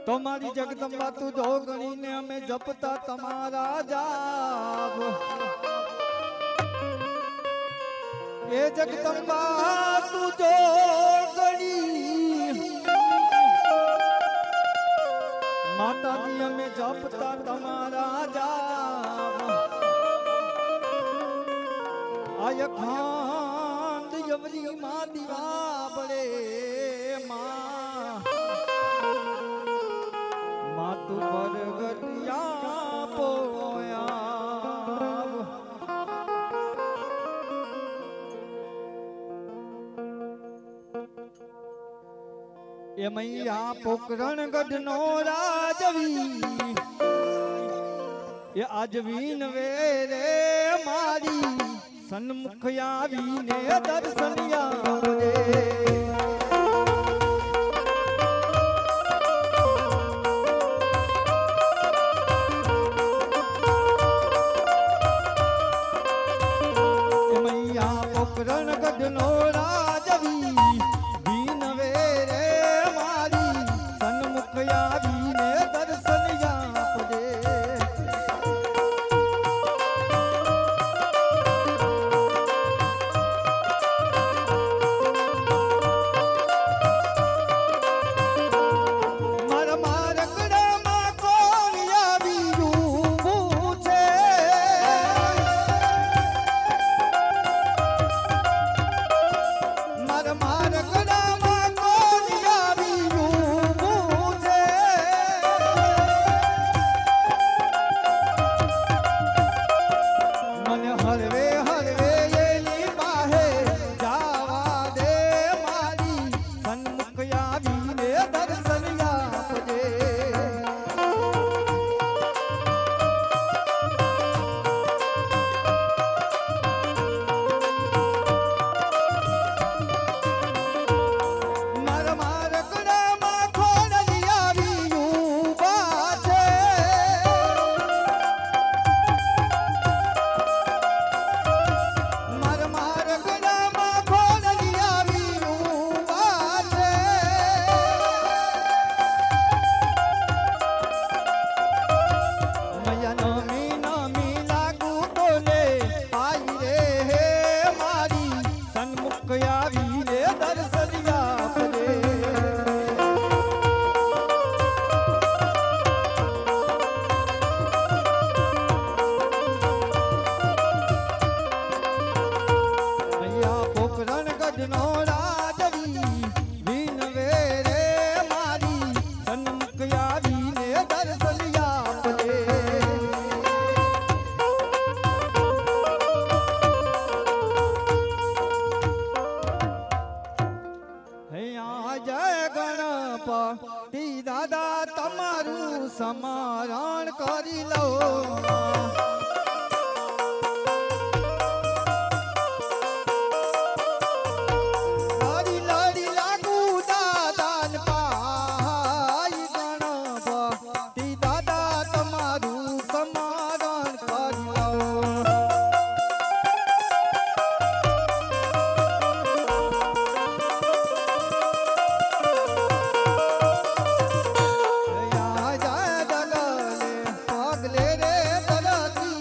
તમારી જગદંબા તું જો ગણીને અમે જપતા તમારા જાપ એ જગદંબા તું જો ગણી માતાજી અમે જપતા તમારા જાપ આય ખાંડ યવરી માં દીવા બળે मातु परगटिया पोया ये मैया पोकरण गढ़नो राजवी ये आजवीन वेरे मारी सन्मुख आवी ने दर्शनिया दादा तमारू समारण करी लो पगले रे तरती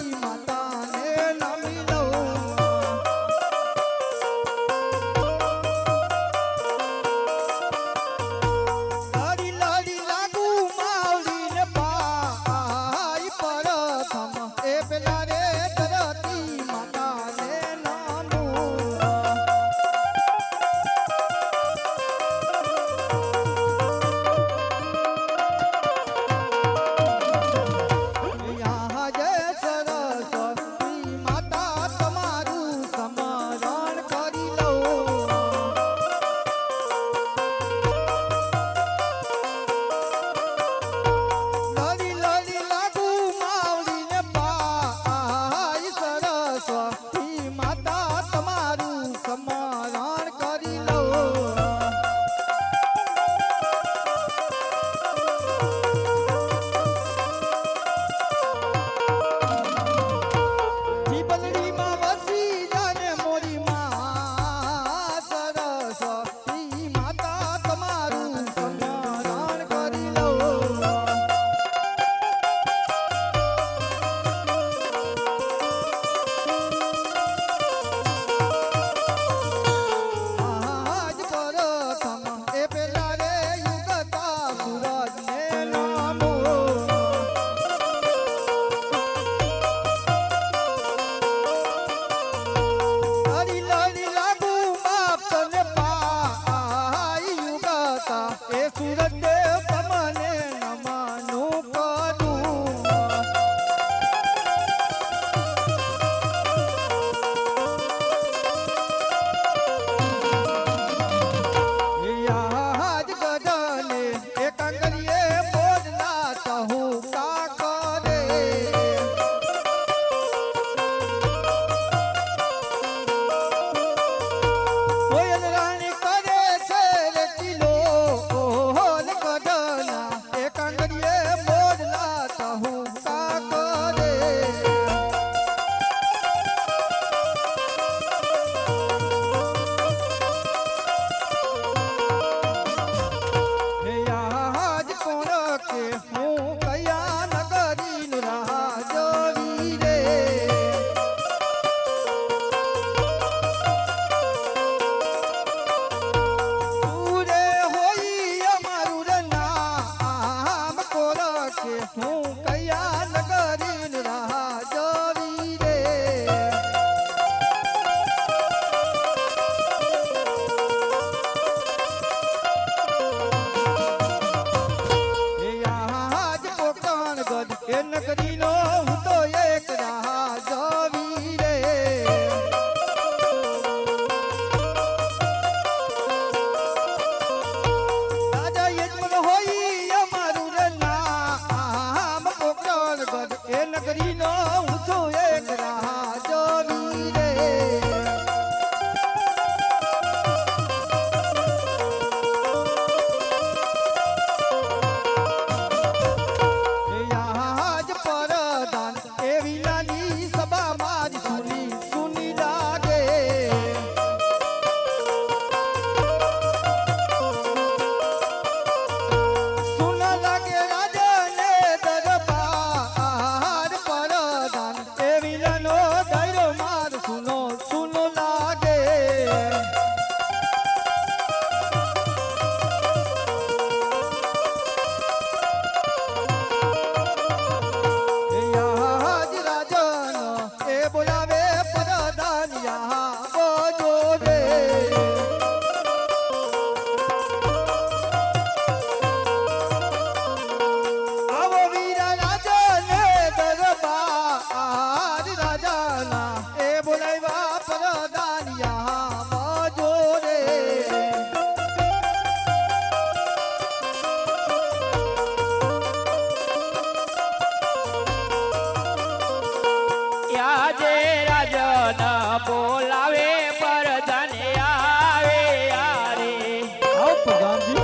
बोलावे प्रधान आवे यारे आओ प्रधान जी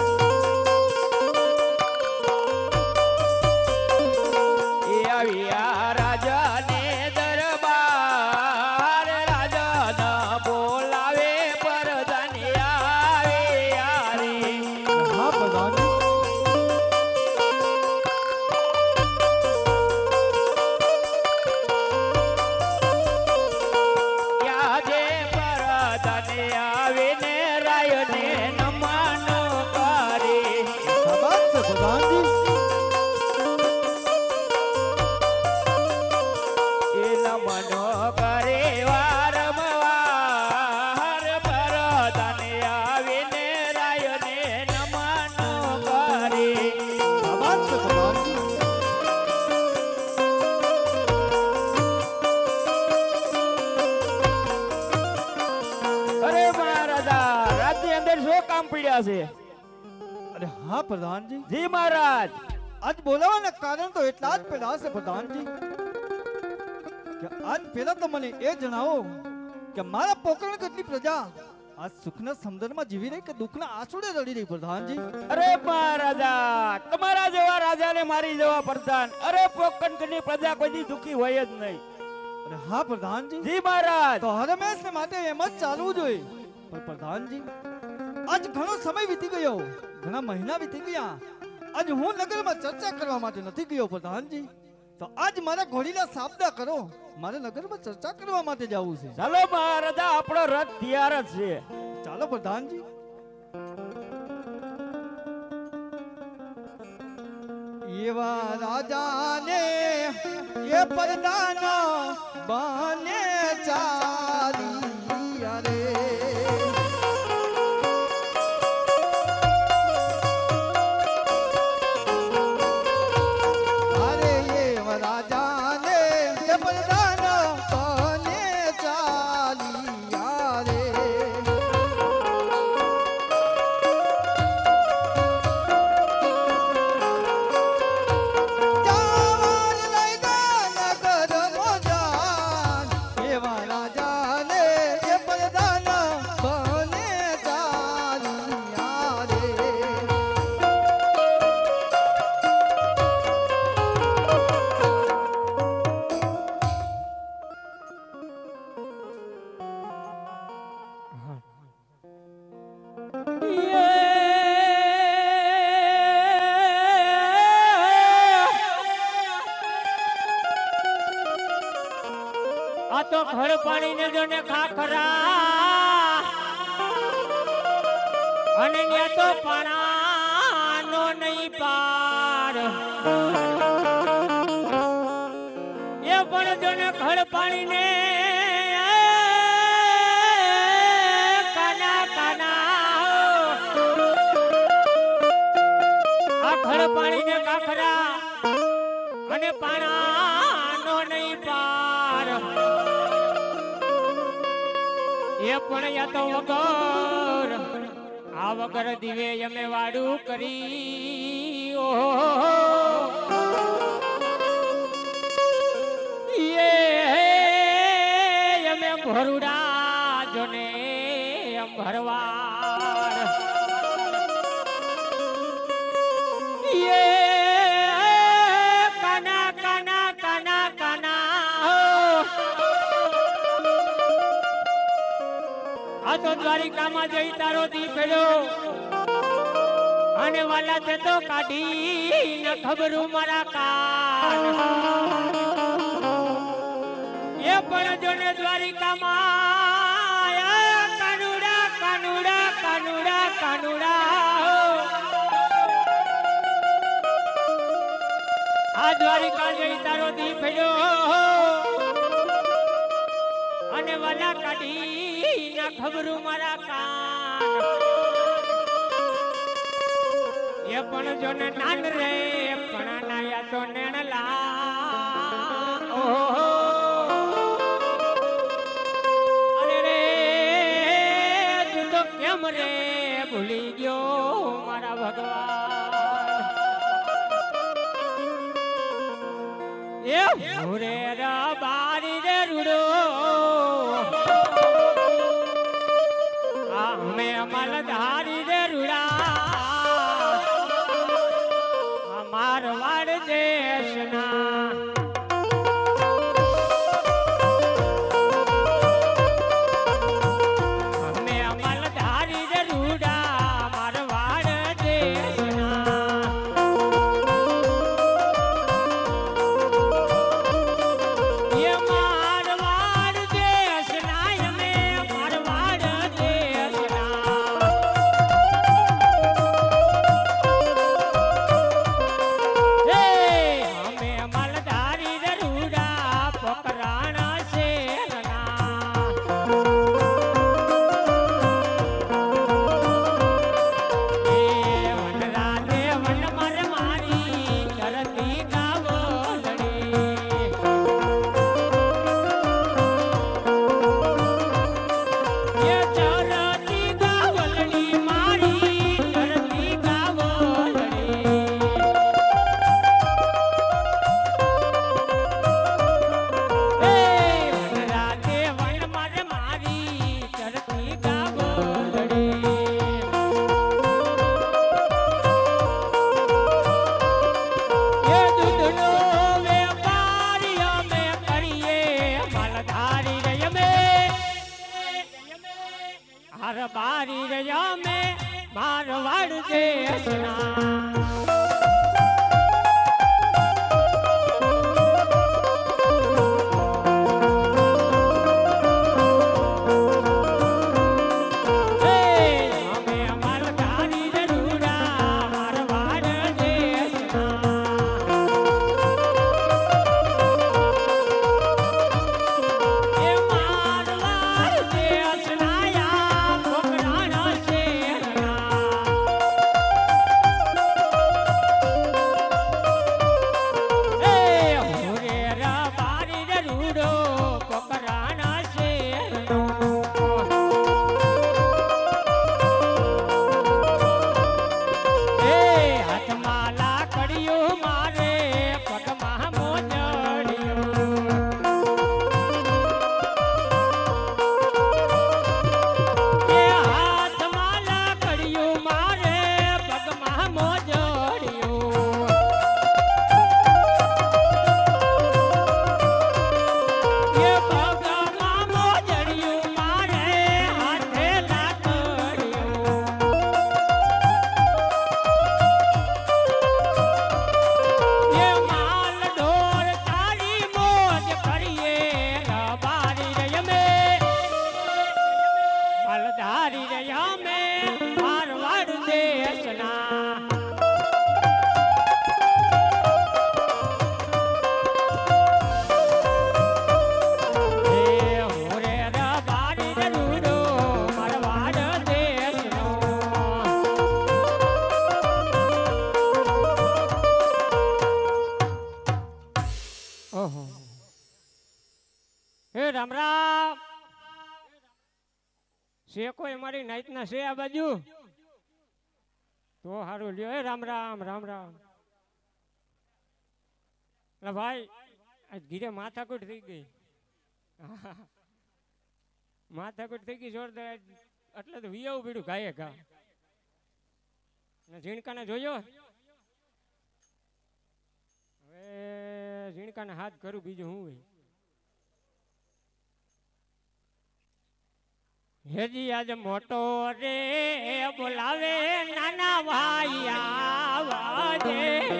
आविया राजा ने दरबार राजा न बोलावे प्रधान आवे यारे हाँ प्रधान जी याजे प्रधान आवे ने राय ने नमन करे शाबाश से प्रधान जी नमन करे वारंवार प्रधान आवे ने राय ने नमन करे शाबाश से प्रधान जी अरे महाराजा राज्य अंदर शो काम पड़ा से अरे हाँ प्रधान जी जी महाराज आज बोलावाના કારણ તો એટલા જ પેલા છે પ્રધાનજી કે આજ પેલા તો મને એ જણાવો કે મારા પોકરણ કેટલી પ્રજા આજ સુખના સમુદ્રમાં જીવી રહી કે દુઃખના આંસુડે રડી રહી પ્રધાનજી अरे महाराजा તમારા જેવા રાજાને મારી જેવા પ્રધાન અરે પોકણની પ્રજા કોઈ દી દુખી હોય જ નહીં અરે હા પ્રધાનજી જી महाराज તો હરમેશને માટે એમ જ ચાલવું જોઈએ પણ પ્રધાનજી આજ ઘણો સમય વીતી ગયો ઘણા મહિના વીતી ગયા આજ હું નગરમાં ચર્ચા કરવા માટે નથી ગયો પ્રધાનજી તો આજ મારા ઘોડીના સાબદા કરો મારે નગરમાં ચર્ચા કરવા માટે જવું છે ચાલો महाराजा આપણો રથ તૈયાર જ છે ચાલો પ્રધાનજી એવા રાજાને એ પરદાનો બને ચાલી અરે અરે એવા રાજાને એ પરદાનો બને ચાલી અરે જાવાન લઈ ગા નગર મોજાન એવા રાજાને એ પરદાન બને ચાલિયા રે આ તો ઘર પાણી ને જો ને ખાખરા અને ન્યા તો પાણાનો નહીં પાર એ પણ જો ને ઘર પાણી ને કાના કાના આ ઘર પાણી ને ખાખરા અને પાણાનો નહીં પાર એ પણ યા તો વગર આ વગર દિવે અમે વાડું કરી અમે ભરુડા જોને ભરવાર કાના કાના કાના કાના આ તો દ્વારિકામાં જઈ તારો દી પડ્યો અને વાલા તે તો કાઢી ન ખબરું મારા કાન એ પણ જોને દ્વારિકામાં કાનુડા કાનુડા કાનુડા કાનુડા આ દ્વારિકા જઈ તારો દી પડ્યો અને વાલા કાઢી ના ખબરું મારા કાન એ પણ જો ને નાન રે પણ નાયા તો નેણલા અરે રે તું તો કેમ રે ભૂલી ગયો મારા ભગવાન એ ભૂરે રા બારી રે રૂડો રામ રામ છે કોઈ અમારી નાઈટ ના છે આ બાજુ તો હારું લ્યો એ રામ રામ રામ રામ એટલે ભાઈ આજ ઘીરે માથાકૂટ થઈ ગઈ માથાકૂટ થઈ ગઈ જોરદાર એટલે તો વિયાવું પીડ્યું ગાયે ઘા ઝીણકાને જોયો હવે ઝીણકાને હાથ કરું બીજું હું હોય હેજી આજ મોટો રે બોલાવે નાના ભાઈ આવાજે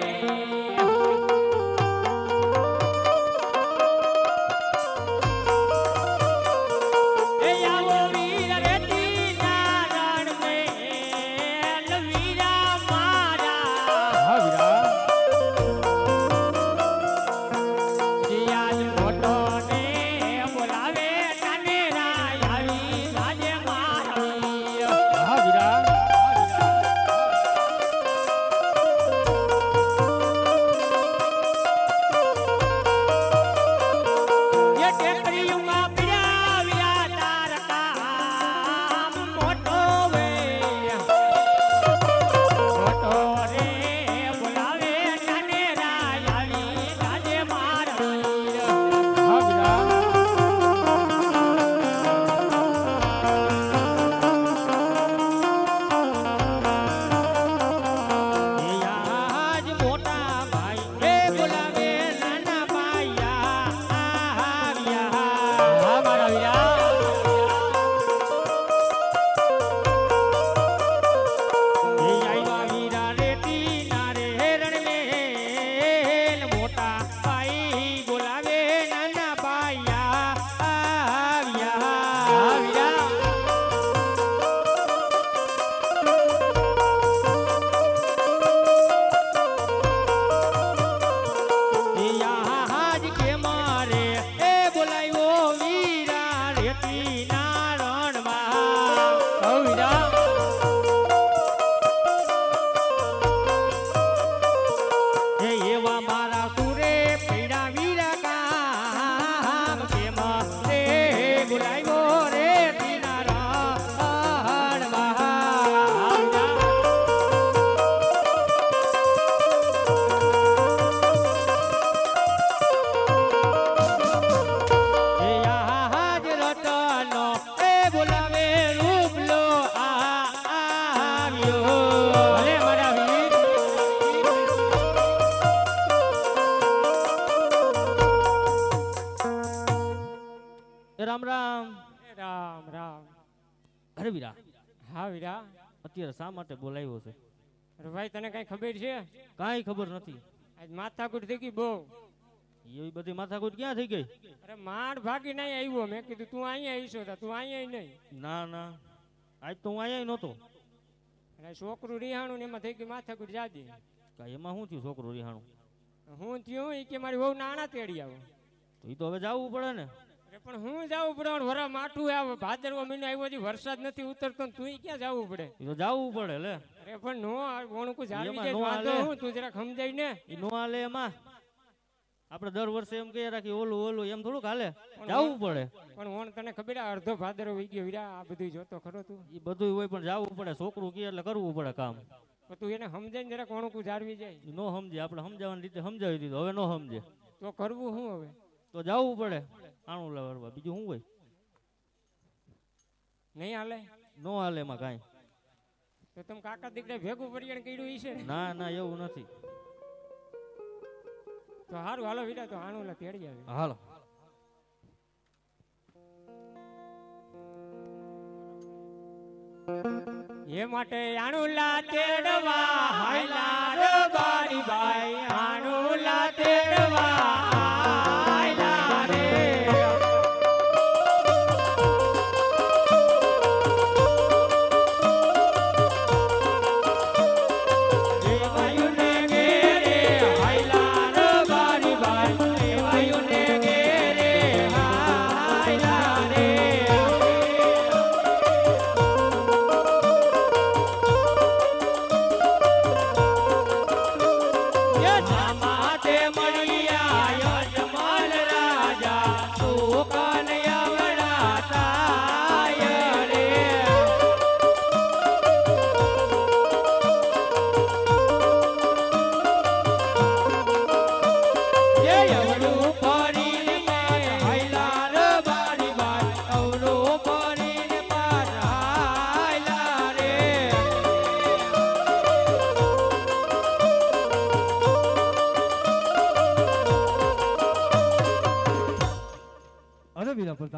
રામ રામ રામ રામ અરે વીરા હા વીરા અત્યારે શા માટે બોલાવ્યો છે અરે ભાઈ તને કઈ ખબર છે કાંઈ ખબર નથી આજ માથાકૂટ થઈ ગઈ બહુ એવી બધી માથાકૂટ ક્યાં થઈ ગઈ અરે માંડ ભાગી નહીં આવ્યો મેં કીધું તું અહીંયા આવીશો તો તું અહીંયા નહીં ના ના આજ તો હું અહીંયા નહોતો અને છોકરું રિહાણું ને એમાં થઈ ગઈ માથાકૂટ જાજી કાંઈ એમાં શું થયું છોકરું રિહાણું હું થયું ઈ કે મારી બહુ નાણા તેડી આવો તો એ તો હવે જવું પડે ને અરે પણ હું જાવું પડે વરા માઠું આવે ભાદરવો મહિનો આવ્યો છે વરસાદ નથી ઉતરતો ને તું ક્યાં જવું પડે એ તો જવું પડે લે અરે પણ નો વણકું જાળવી એમાં જાય નો વાંધો હાલે. હું તું જરાક સમજાય ને એ નો હાલે એમાં આપણે દર વર્ષે એમ કહીએ રાખી ઓલું ઓલું એમ થોડુંક હાલે પણ જવું પડે પણ ઓણ તને ખબર આ અડધો ભાદરવો વી ગયો વીરા આ બધું જોતો ખરો તું એ બધું હોય પણ જવું પડે છોકરું કહે એટલે કરવું પડે કામ પણ તું એને સમજાય ને જરાક વણકું જાળવી જાય ઈ નો સમજે આપણે સમજાવવાની રીતે સમજાવી દીધું હવે નો સમજે તો કરવું શું હવે તો જવું પડે આણું લાવવા બીજું શું હોય નહીં હાલે નો હાલે એમાં કાંઈ તો તમે કાકા દીકરા ભેગું પડિયાણ કર્યું ઈ છે ને ના ના એવું નથી તો સારું હાલો વીરા તો આણું લા તેડી આવે હાલો એ માટે આણુલા તેડવા હાયલા રે બારી બાઈ આણુલા તેડવા હાયલા રે દેવાયુને ઘેરે હાયલા રે બારી બાઈ દેવાયુને ઘેરે હાયલા રે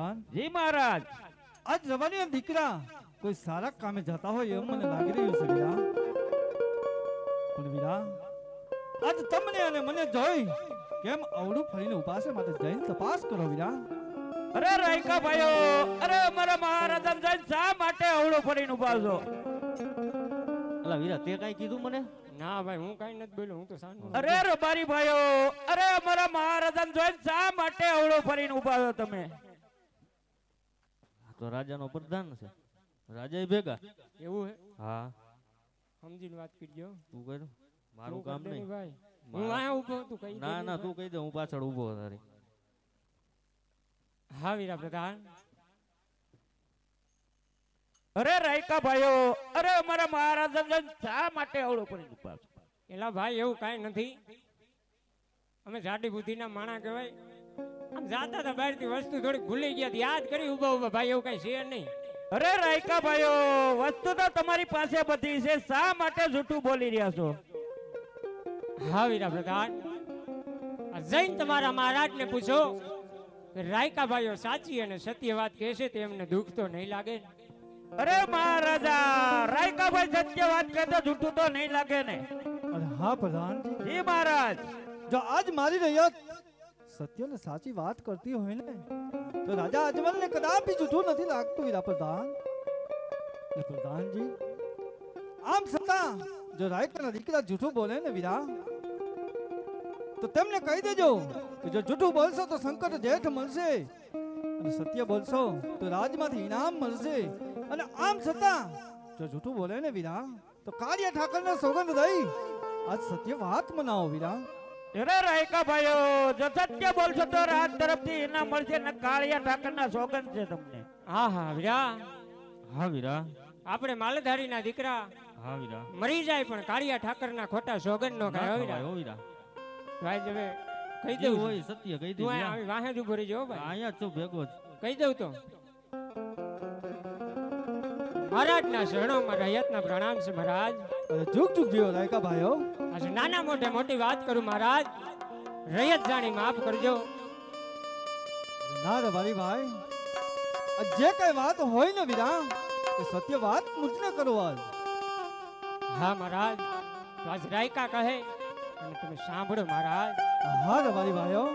પ્રધાન જી મહારાજ. આજ જવાની દીકરા કોઈ સારા કામે જતા હોય એમ મને લાગી રહ્યું છે વીરા. પણ વીરા આજ તમને અને મને જોઈ કેમ અવળું ફરીને ઉભા છે માટે જઈને તપાસ કરો વીરા. અરે રાયકા ભાઈઓ, અરે અમારા મહારાજા જઈને શા માટે અવળો ફરીને ઉભા છો? અલા વીરા તે કાઈ કીધું મને? ના ભાઈ હું કઈ નથી બોલ્યો, હું તો શાંત. અરે રબારી ભાઈઓ, અરે અમારા મહારાજા જોઈને શા માટે અવળો ફરીને ઉભા છો તમે? આ તો રાજાનો પ્રધાન છે, રાજા ભેગા. એવું હે? હા સમજીને વાત કરજો. તું કર, મારું તું કામ કર દે ને નહીં. ભાઈ. હું આયા ઊભો તું કઈ ના ના તું કહી દે, હું પાછળ ઊભો તારી. હા વીરા પ્રધાન. અરે રાયકા ભાઈઓ, અરે અમારા મહારાજા જોઈને શા માટે અવળો ફરીને ઉભા છો? એલા ભાઈ એવું કાંઈ નથી. અમે જાડી બુદ્ધિના માણા કહેવાય. આમ જાતા હતા બહારથી વસ્તુ થોડીક ભૂલી ગયા હતી, યાદ કરી ઊભા ઊભા. ભાઈ એવું કાંઈ છે નહીં. અરે રાયકા ભાઈઓ, વસ્તુ તો તમારી પાસે બધી છે, શા માટે જૂઠું બોલી રહ્યા છો? હા વીરા પ્રધાન, આ જઈને તમારા મહારાજને પૂછો કે રાયકા ભાઈઓ સાચી અને સત્ય વાત કહેશે તો એમને દુઃખ તો નહીં લાગે ને? અરે મહારાજા, રાયકા ભાઈ સત્ય વાત કહે તો જૂઠું તો નહીં લાગે ને? અરે હા પ્રધાનજી, જી મહારાજ. જો આજ મારી રૈયત સત્ય ને સાચી વાત કરતી હોય ને તો રાજા અજમલને કદાપી જૂઠું નથી લાગતું વીરા પ્રધાન. ને પ્રધાનજી આમ છતાં જો રાયકાના દીકરા જૂઠું બોલે ને વીરા તો તેમને કહી દેજો કે જો જૂઠું બોલશો તો સંકટ જેઠ મળશે અને સત્ય બોલશો તો રાજમાંથી ઇનામ મળશે. અને આમ છતાં જો જૂઠું બોલે ને વીરા તો કાર્ય ઠાકરને સોગંદ દઈ આજ સત્ય વાત મનાવો વીરા. અરે રાયકા ભાઈઓ, જો સત્ય બોલશો તો રાજ તરફથી ઇનામ મળશે ને કાળિયા ઠાકરના સોગંદ છે તમને. હા હા વીરા, હા વીરા. આપણે માલધારીના દીકરા હા વીરા. મરી જાય પણ કાળિયા ઠાકરના ખોટા સોગંદ નો ના કાય ખવાય, વીરા. હો વીરા. ભાઈ હવે કહી જે દઉં હોય સત્ય કહી દે તું વીરા. આવી વાહે જ ઉભો રહી જાઓ ભાઈ. અહીંયા જ છું ભેગો જ. કહી દઉં તો મહારાજના શરણોમાં રૈયતના પ્રણામ છે મહારાજ. અરે ચૂક ચૂક જીવો રાયકા ભાઈઓ. આજે નાના મોટે મોટી વાત કરું મહારાજ, રૈયત જાણી માફ કરજો. ના રે વાલી ભાઈ, આ જે કઈ વાત હોય ને વીરા એ સત્ય વાત મુજને કરો આજ. હા મહારાજ, તો આજ રાયકા કહે અને તમે સાંભળો મહારાજ. હા રે વાલી ભાઈઓ.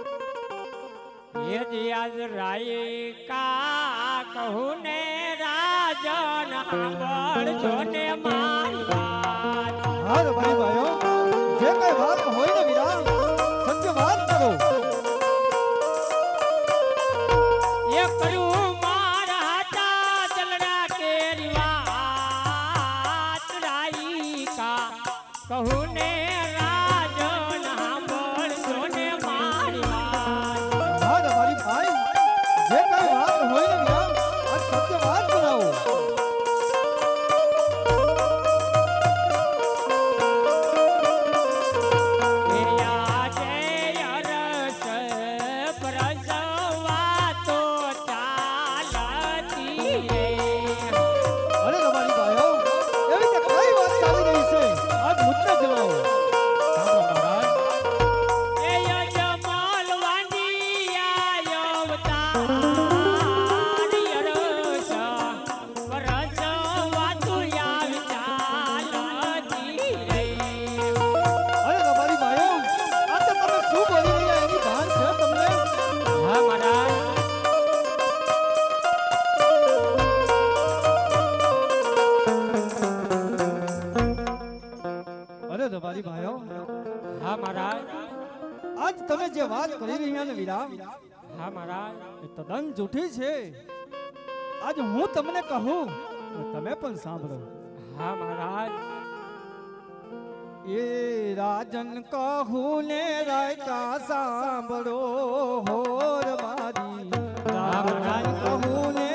એ જ આજ રાયકા કહું ને રાજન સાંભળજો ને મારી વાત. હા રે વાલી ભાઈઓ, જે કઈ વાત હોય ને વીરા સત્ય વાત કરો. એ કર્યું મારા ચાદલડા કેરી વાત રાયકા કહું ને રાજન સાંભળજો ને મારી વાત. હા રે વાલી ભાઈ, જે કઈ વાત હોય ને વીરા આજ સત્ય વાત કરાવો. અરે તમારી ભાઈઓ, એવી તે કઈ વાત ચાલી રહી છે આજ મુજને જણાવો. અરે તમારી ભાઈઓ, આ તો તમે શું બોલી રહ્યા એની ભાન છે તમને? હા મહારાજ. અરે તમારી ભાઈઓ, હા મહારાજ. આજ તમે જે વાત કરી રહ્યા ને વીરા હા મહારાજ. એ તદ્દન જૂઠી છે. આજ હું તમને કહું તો તમે પણ સાંભળો. હા મહારાજ. એ રાજન કહું ને રાયકા સાંભળો હોર મારી. હા મહારાજ. કહું ને